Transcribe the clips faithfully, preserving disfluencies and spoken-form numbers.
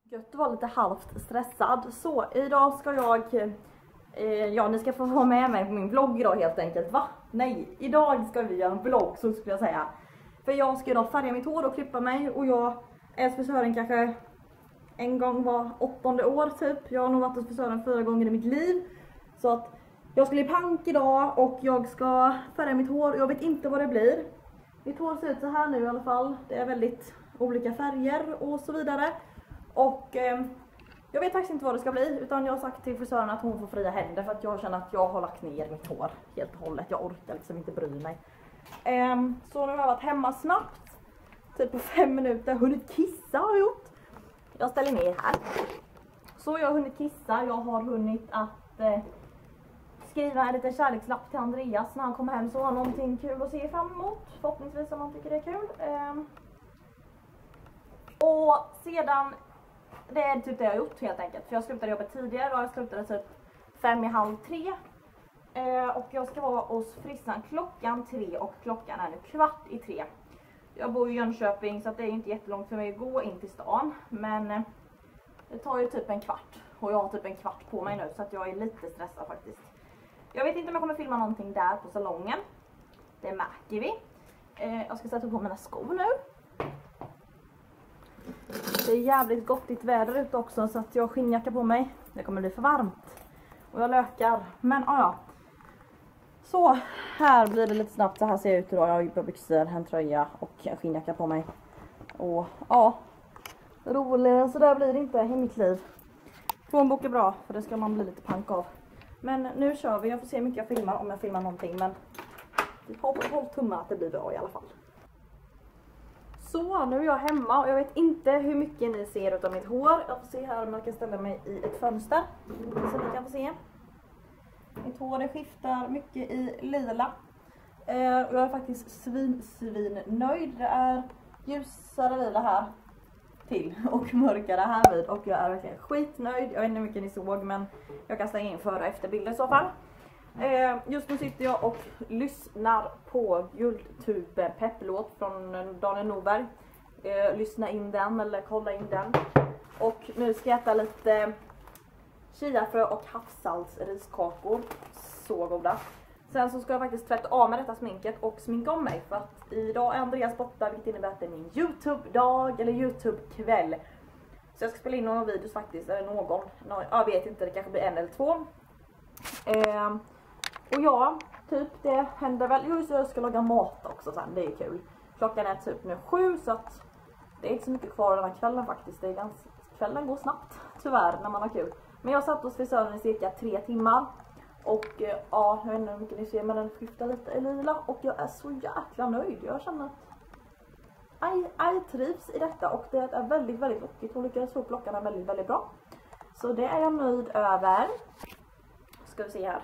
Gött var lite halvt stressad. Så idag ska jag eh, ja, ni ska få vara med mig på min vlogg idag helt enkelt. Va? Nej, idag ska vi göra en vlogg, så skulle jag säga. För jag ska idag färga mitt hår och klippa mig. Och jag är hos frisören kanske en gång var åttonde år typ. Jag har nog varit hos frisören fyra gånger i mitt liv. Så att jag ska bli pank idag och jag ska färga mitt hår. Jag vet inte vad det blir. Mitt hår ser ut så här nu i alla fall. Det är väldigt olika färger och så vidare. Och eh, jag vet faktiskt inte vad det ska bli, utan jag har sagt till frisören att hon får fria händer för att jag känner att jag har lagt ner mitt hår helt och hållet. Jag orkar liksom inte bry mig. Eh, så nu har jag varit hemma snabbt, typ på fem minuter, hunnit kissa har jag gjort. Jag ställer ner här. Så jag har hunnit kissa, jag har hunnit att eh, skriva en liten kärlekslapp till Andreas när han kommer hem, så har han någonting kul att se fram emot. Förhoppningsvis om han tycker det är kul. Eh, och sedan... Det är typ det jag har gjort helt enkelt. För jag slutade jobbet tidigare och jag slutade typ fem i halv tre. Eh, och jag ska vara hos frissan klockan tre och klockan är nu kvart i tre. Jag bor i Jönköping så att det är inte jättelångt för mig att gå in till stan. Men eh, det tar ju typ en kvart. Och jag har typ en kvart på mig nu så att jag är lite stressad faktiskt. Jag vet inte om jag kommer filma någonting där på salongen. Det märker vi. Eh, jag ska sätta på mina skor nu. Det är jävligt gottigt väder ute också så att jag har skinnjacka på mig. Det kommer bli för varmt. Och jag lökar. Men ja, ja. Så här blir det lite snabbt. Så här ser jag ut idag. Jag har ju byxor, en tröja och en skinnjacka på mig. Och ja, roligare så där blir det inte i mitt liv. Plånbok är bra för det ska man bli lite pank av. Men nu kör vi. Jag får se hur mycket jag filmar om jag filmar någonting. Men vi hoppas håll tumma att det blir bra i alla fall. Så, nu är jag hemma och jag vet inte hur mycket ni ser av mitt hår. Jag får se här om jag kan ställa mig i ett fönster så ni kan få se. Mitt hår det skiftar mycket i lila. Eh, och jag är faktiskt svin, svin nöjd. Det är ljusare lila här till och mörkare här vid. Och jag är verkligen skitnöjd. Jag vet inte hur mycket ni såg, men jag kan slänga in före och efterbilder i så fall. Eh, just nu sitter jag och lyssnar på Guldtuben pepplåt från Daniel Norberg. Eh, lyssna in den eller kolla in den. Och nu ska jag äta lite chiafrö och havssaltsriskakor. Så goda. Sen så ska jag faktiskt tvätta av med detta sminket och sminka om mig. För att idag är Andreas borta, vilket innebär att det är min YouTube-dag eller YouTube-kväll. Så jag ska spela in några videos faktiskt, eller någon. Jag vet inte, det kanske blir en eller två. Eh, Och ja, typ det händer väl. Jo, så jag ska laga mat också sen, det är kul. Klockan är typ nu sju så att det är inte så mycket kvar den här kvällen faktiskt. Det är ganska, kvällen går snabbt tyvärr när man har kul. Men jag satt hos frisören i cirka tre timmar. Och ja, jag vet inte hur mycket ni ser, men den skiftar lite i lila. Och jag är så jäkla nöjd. Jag känner att aj, aj trivs i detta. Och det är väldigt, väldigt lockigt. Hon lyckades få upp lockarna väldigt, väldigt bra. Så det är jag nöjd över. Ska vi se här.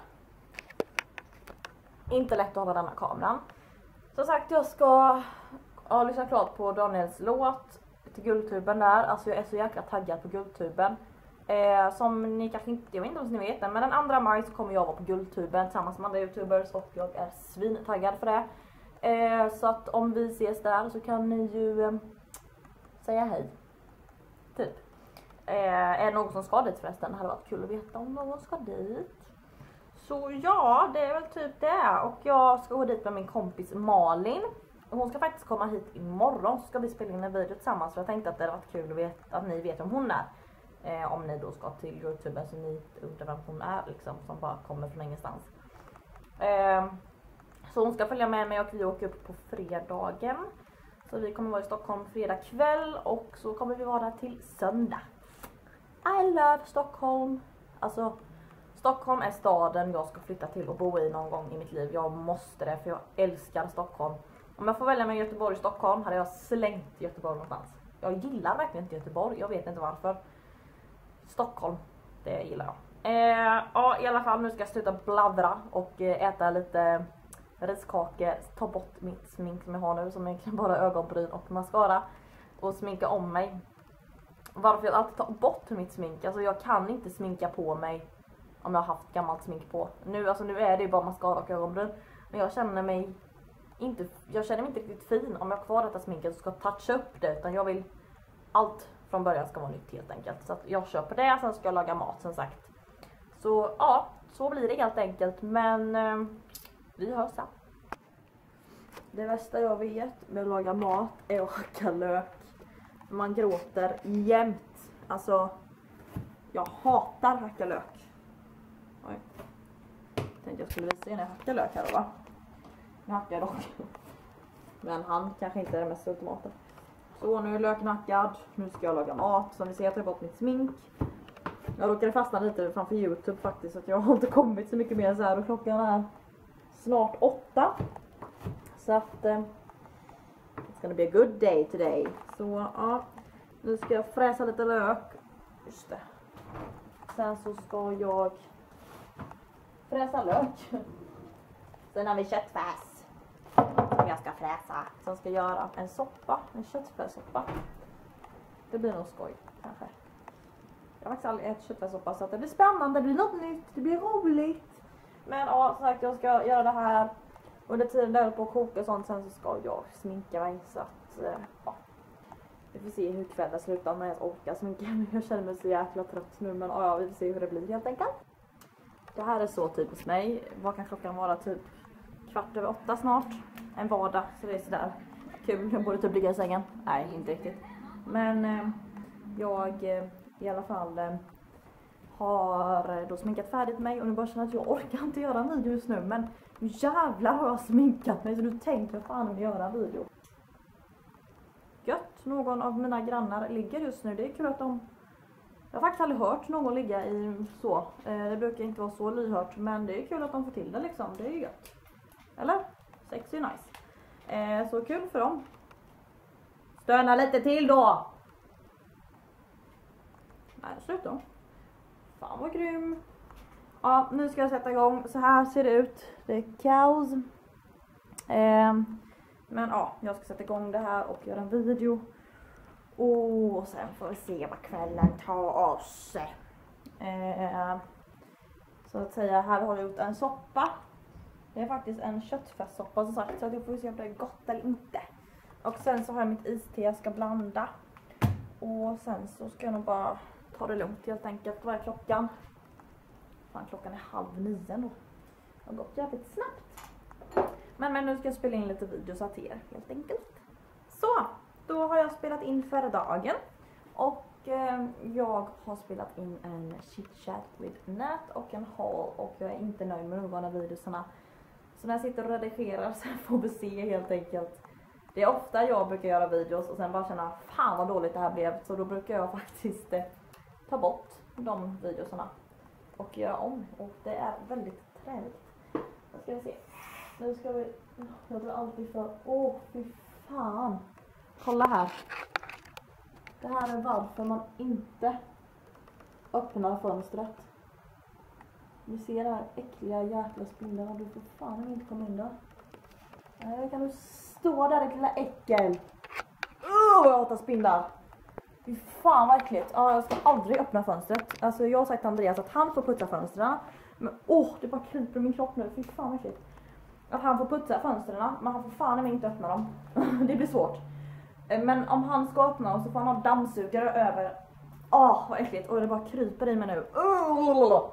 Inte lätt att hålla denna kameran. Som sagt, jag ska ja, lyssna klart på Daniels låt till Guldtuben där. Alltså jag är så jäkla taggad på Guldtuben. Eh, som ni kanske inte, jag vet inte om ni vet den, men den andra maj så kommer jag vara på Guldtuben tillsammans med andra youtubers och jag är svintaggad för det. Eh, så att om vi ses där så kan ni ju eh, säga hej. Typ. Eh, är det någon som ska dit förresten? Det hade varit kul att veta om någon ska dit. Så ja, det är väl typ det. Och jag ska gå dit med min kompis Malin. Hon ska faktiskt komma hit imorgon. Så ska vi spela in en video tillsammans. För jag tänkte att det hade varit kul att, veta, att ni vet om hon är. Eh, om ni då ska till YouTube. Så ni undrar vem hon är liksom. Som bara kommer från ingenstans. Eh, så hon ska följa med mig och vi åker upp på fredagen. Så vi kommer vara i Stockholm fredag kväll. Och så kommer vi vara där till söndag. I love Stockholm. Alltså... Stockholm är staden jag ska flytta till och bo i någon gång i mitt liv. Jag måste det för jag älskar Stockholm. Om jag får välja mellan Göteborg och Stockholm hade jag slängt Göteborg någonstans. Jag gillar verkligen inte Göteborg, jag vet inte varför. Stockholm, det gillar jag. Eh, ja, i alla fall nu ska jag sluta bladdra och äta lite riskakor. Ta bort mitt smink som jag har nu som egentligen bara ögonbryn och mascara. Och sminka om mig. Varför jag alltid tar bort mitt smink. Alltså jag kan inte sminka på mig om jag har haft gammalt smink på. Nu, alltså, nu är det ju bara mascara och ögonbryn. Men jag känner mig inte, jag känner mig inte riktigt fin om jag har kvar detta sminket och ska toucha upp det. Utan jag vill allt från början ska vara nytt helt enkelt. Så att jag köper det, sen ska jag laga mat som sagt. Så ja, så blir det helt enkelt. Men eh, vi hörs sen. Det värsta jag vet med att laga mat är att hacka lök. Man gråter jämt. Alltså, jag hatar hacka lök. Oj. Tänkte jag skulle visa er när jag hackar lök här då, va? Nu hackar jag dock. Men han kanske inte är det mest ultimata. Så nu är löken hackad. Nu ska jag laga mat. Som ni ser, jag tar bort mitt smink. Jag råkade fastna lite framför YouTube faktiskt. Så att jag har inte kommit så mycket mer så här. Och klockan är snart åtta. Så att eh, it's gonna be a good day today. Så ja, nu ska jag fräsa lite lök. Just det. Sen så ska jag fräsa lök. Sen har vi köttfärs som jag ska fräsa. Sen ska jag göra en soppa, en köttfärssoppa. Det blir nog skoj kanske. Jag har faktiskt aldrig ätit köttfärssoppa så att det blir spännande, det blir något nytt, det blir roligt. Men ja, som sagt, jag ska göra det här. Under tiden där på att koka och sånt, sen så ska jag sminka mig så att ja. Vi får se hur kvällen slutar om jag ens orkar sminka mig. Jag känner mig så jäkla trött nu, men ja, vi får se hur det blir helt enkelt. Det här är så typiskt mig. Vad kan klockan vara? Typ kvart över åtta snart. En vardag, så det är sådär kul. Jag borde typ ligga i sängen. Nej, inte riktigt. Men eh, jag eh, i alla fall eh, har då sminkat färdigt mig. Och nu bara känner att jag orkar inte göra en video just nu. Men jävlar har jag sminkat mig, så nu tänker jag fan om göra en video. Gött, någon av mina grannar ligger just nu. Det är kul att de... Jag har faktiskt aldrig hört någon ligga i så. Eh, det brukar inte vara så lyhört. Men det är kul att de får till det liksom. Det är ju gött. Eller? Sex är nice. Eh, så kul för dem. Stöna lite till då. Nej, slut då. Fan vad grym. Ja, nu ska jag sätta igång. Så här ser det ut. Det är kaos. Eh, men ja, jag ska sätta igång det här och göra en video. Och sen får vi se vad kvällen tar oss. Eh, så att säga, här har jag gjort en soppa. Det är faktiskt en köttfärssoppa som sagt. Så att jag får se om det är gott eller inte. Och sen så har jag mitt iste jag ska blanda. Och sen så ska jag nog bara ta det lugnt helt enkelt. Vad är klockan? Fan, klockan är halv nio nu. Det har gått jävligt snabbt. Men, men nu ska jag spela in lite videos till er helt enkelt. Så, då har jag spelat in för dagen. Och eh, jag har spelat in en chit chat with Nat och en haul. Och jag är inte nöjd med någon av videorna. Så när jag sitter och redigerar så får vi se helt enkelt. Det är ofta jag brukar göra videos och sen bara känna fan vad dåligt det här blev. Så då brukar jag faktiskt eh, ta bort de videorna och göra om. Och det är väldigt träligt. Nu ska vi se. Nu ska vi... Jag drar alltid för... Åh, oh, fy fan. Kolla här. Det här är varför man inte öppnar fönstret. Vi ser det här äckliga jäkla spindlarna. Du får fan inte komma in där. Nej, kan du stå där, det lilla äckel. Åh, jag hatar spindlar. Fy fan vad äckligt. Ja, jag ska aldrig öppna fönstret. Alltså jag har sagt till Andreas att han får putsa fönstren. Men åh, det bara kryper i min kropp nu. Fy fan vad äckligt. Att han får putsa fönstren, men han får fan inte öppna dem. Det blir svårt. Men om han ska öppna dem så får han ha dammsugare över. Åh, vad äckligt. Och det bara kryper i mig nu. Oh,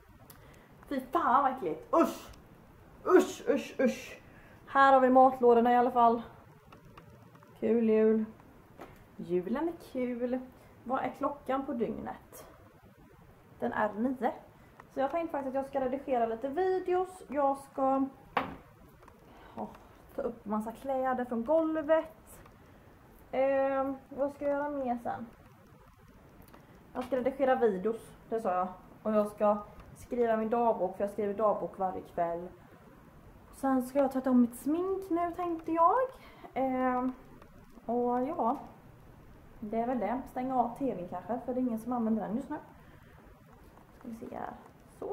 fy fan vad äckligt. Usch. Usch, usch, usch. Här har vi matlådorna i alla fall. Kul jul. Julen är kul. Vad är klockan på dygnet? Den är nio. Så jag tänkte faktiskt att jag ska redigera lite videos. Jag ska oh, ta upp massa kläder från golvet. Eh, vad ska jag göra mer sen? Jag ska redigera videos, det sa jag. Och jag ska skriva min dagbok, för jag skriver dagbok varje kväll. Sen ska jag ta om mitt smink nu, tänkte jag. Eh, och ja, det är väl det. Stänga av tvn kanske, för det är ingen som använder den just nu. Ska vi se här. Så.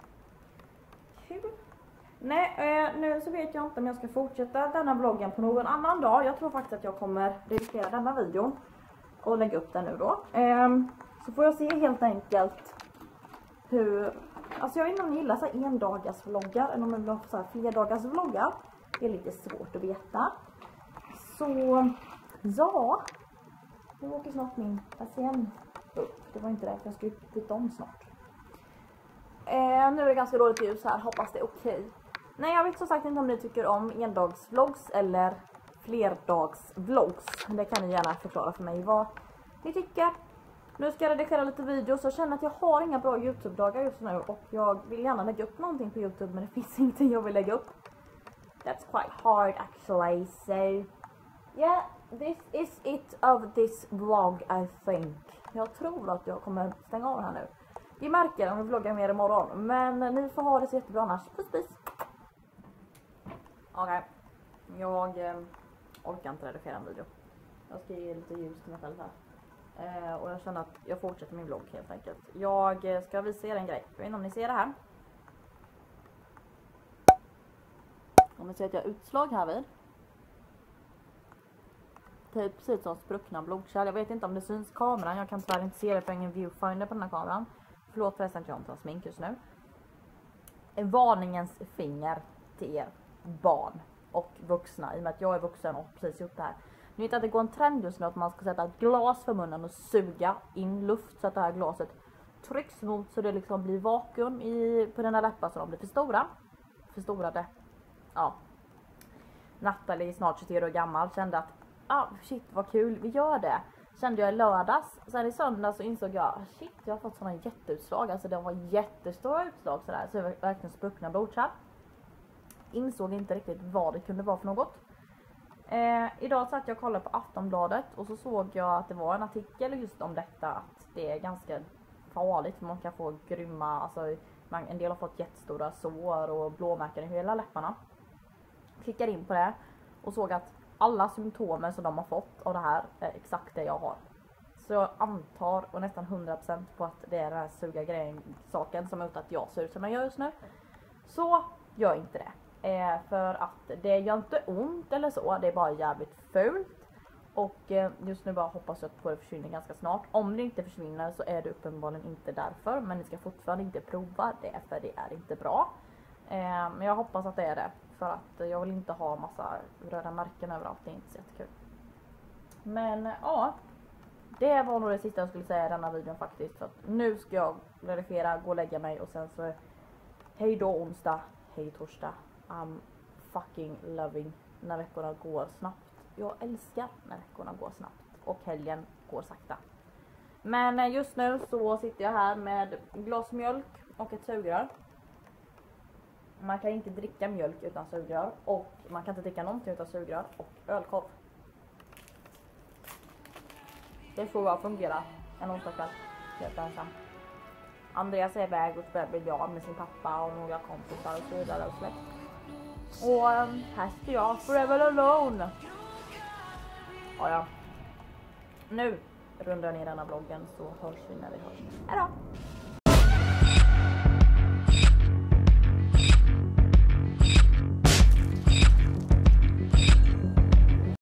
Kul. Nej, eh, nu så vet jag inte om jag ska fortsätta denna vloggen på någon annan dag. Jag tror faktiskt att jag kommer redigera denna videon och lägga upp den nu då. Eh, så får jag se helt enkelt hur... Alltså jag vet inte om ni gillar så här en dagars vloggar eller om jag vill ha så här fler dagars vloggar. Det är lite svårt att veta. Så ja, Nu åker snart min patient upp. Det var inte det, för jag ska byta om snart. Eh, nu är det ganska dåligt ljus här, hoppas det är okej. Okay. Nej, jag vet som sagt inte om ni tycker om endagsvlogs eller flerdagsvlogs. Det kan ni gärna förklara för mig vad ni tycker. Nu ska jag redigera lite videos och känner att jag har inga bra YouTube-dagar just nu. Och jag vill gärna lägga upp någonting på YouTube, men det finns ingenting jag vill lägga upp. That's quite hard actually, so yeah, this is it of this vlog I think. Jag tror att jag kommer stänga av här nu. Vi märker om vi vloggar mer imorgon, men ni får ha det så jättebra annars. Puss puss! Okej, okay. jag eh, orkar inte redigera en video. Jag ska ge lite ljus till mig själv här. Eh, och jag känner att jag fortsätter min vlogg helt enkelt. Jag eh, ska visa er en grej. Jag vet inte om ni ser det här. Om ni ser att jag har utslag här vid. Typ precis som spruckna blodkärl. Jag vet inte om det syns kameran. Jag kan tyvärr inte se det för ingen viewfinder på den här kameran. Förlåt förresten att jag inte har smink just nu. En varningens finger till er barn och vuxna. I och med att jag är vuxen och precis gjort det här. Ni vet att det går en trend just nu att man ska sätta ett glas för munnen och suga in luft så att det här glaset trycks mot så det liksom blir vakuum i, på den här läppar så de blir för stora. Förstorade. Ja. Natalie, snart tjugotre år gammal, kände att ah, shit vad kul, vi gör det. Kände jag i lördags. Sen i söndag så insåg jag, shit jag har fått sådana jätteutslag. Alltså det var jättestora utslag sådär. Så det var verkligen spruckna blodkärl. Insåg inte riktigt vad det kunde vara för något. Eh, idag satt jag och kollade på Aftonbladet och så såg jag att det var en artikel just om detta, att det är ganska farligt för man kan få grymma, alltså man, en del har fått jättestora sår och blåmärken i hela läpparna. Klickade in på det och såg att alla symptomer som de har fått av det här är exakt det jag har. Så jag antar och nästan hundra procent på att det är den här suga grejen, saken som har gjort att jag ser ut som jag gör just nu. Så gör inte det. Eh, för att det gör inte ont eller så, det är bara jävligt fult. Och eh, just nu bara hoppas jag på det försvinner ganska snart. Om det inte försvinner så är det uppenbarligen inte därför. Men ni ska fortfarande inte prova det för det är inte bra. Eh, men jag hoppas att det är det. För att jag vill inte ha massa röda märken överallt, det är inte så jättekul. Men ja, det var nog det sista jag skulle säga i denna videon faktiskt. För att nu ska jag redigera, gå och lägga mig och sen så hej då onsdag, hej torsdag. I'm fucking loving när veckorna går snabbt. Jag älskar när veckorna går snabbt. Och helgen går sakta. Men just nu så sitter jag här med glas mjölk och ett sugrör. Man kan inte dricka mjölk utan sugrör. Och man kan inte dricka någonting utan sugrör och ölkorv. Det får bara fungera en onsdagskväll. Helt ensam. Andreas är iväg och spelar biljard med sin pappa och några kompisar och så vidare och släkt. Och um, här står jag, forever alone. Ja, ja. Nu rundar jag ner denna vloggen så hörs vi när vi hörs. Hejdå!